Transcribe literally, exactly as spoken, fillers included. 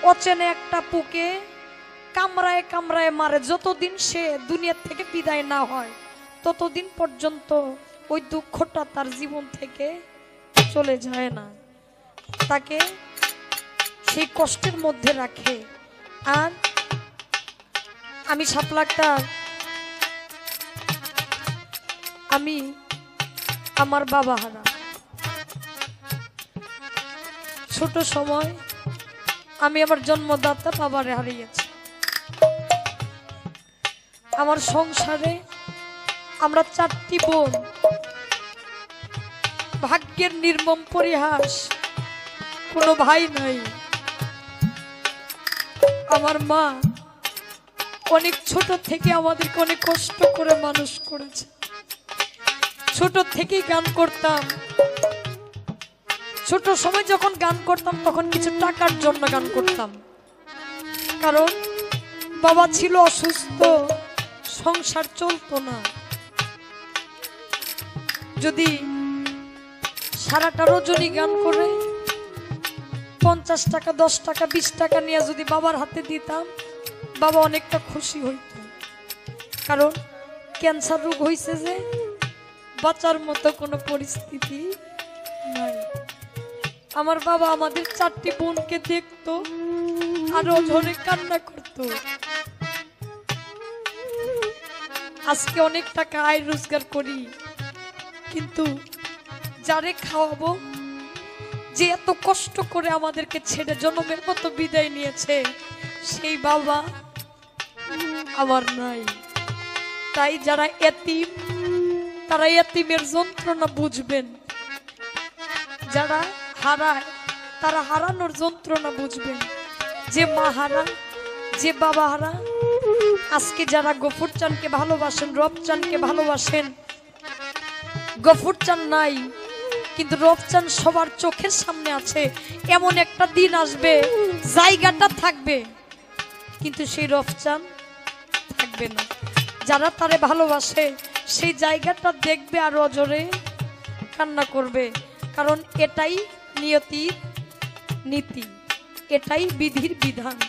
অচেনে একটা পুকে কামড়ায় কামড়ায় মারে, যতদিন সে দুনিয়ার থেকে বিদায় না হয় ততদিন পর্যন্ত ওই দুঃখটা তার জীবন থেকে চলে যায় না, তাকে সেই কষ্টের মধ্যে রাখে। আর আমি শাপলাটা আমি আমার বাবা হারা, ছোট সময় আমি আমার জন্মদাতা বাবারে হারিয়েছি। আমার সংসারে আমরা চারটি বোন, ভাগ্যের নির্মম পরিহাস, কোনো ভাই নাই। আমার মা অনেক ছোট থেকে আমাদেরকে অনেক কষ্ট করে মানুষ করেছে। ছোট থেকেই গান করতাম। ছোট সময় যখন গান করতাম তখন কিছু টাকার জন্য গান করতাম, কারণ বাবা ছিল অসুস্থ, সংসার চলতো না। যদি সারাটা রজনী গান করে পঞ্চাশ টাকা দশ টাকা বিশ টাকা নিয়ে যদি বাবার হাতে দিতাম, বাবা অনেকটা খুশি হইত, কারণ ক্যান্সার রোগ হয়েছে যে বাঁচার মতো কোনো পরিস্থিতি নাই। আমার বাবা আমাদের চারটি বোনকে দেখতো আর অঝরে কান্না করতো। আজকে অনেক টাকা আয় রোজগার করি, কিন্তু যারে খাওয়াবো, যে এত কষ্ট করে আমাদেরকে ছেড়ে জন্মের মতো বিদায় নিয়েছে, সেই বাবা আমার নাই। তাই যারা এতিম তারা এতিমের যন্ত্রণা বুঝবেন, যারা হারায় তারা হারানোর যন্ত্রণা বুঝবেন। যে মা হারা, যে বাবা হারা, আজকে যারা গফুর চানকে ভালোবাসেন, রবচানকে ভালোবাসেন, গফুর চান নাই কিন্তু রবচান সবার চোখের সামনে আছে। এমন একটা দিন আসবে জায়গাটা থাকবে কিন্তু সেই রবচান থাকবে না। যারা তারে ভালোবাসে সেই জায়গাটা দেখবে আর অজরে কান্না করবে, কারণ এটাই নিয়তির নীতি, এটাই বিধির বিধান।